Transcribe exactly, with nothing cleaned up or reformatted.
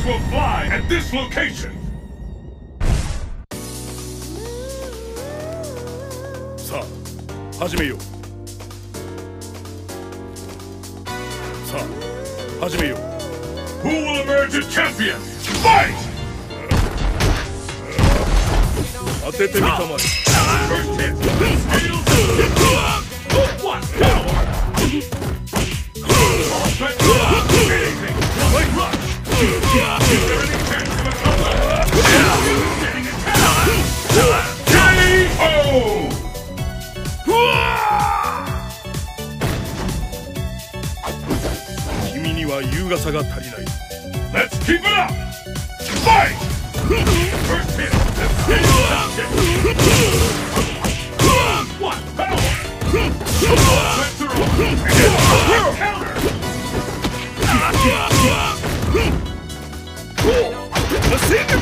will fly at this location. さあ、始めよう。さあ、始めよう。Who will emerge a champion? Fight! 当ててみたまえ。First hit. One power. Anything. Right rush. Is there any chance of a comeback? Getting attacked. K O. 君には優雅さが足りない。Let's keep it up. Fight. First hit. One power. Let's throw. Counter. A single.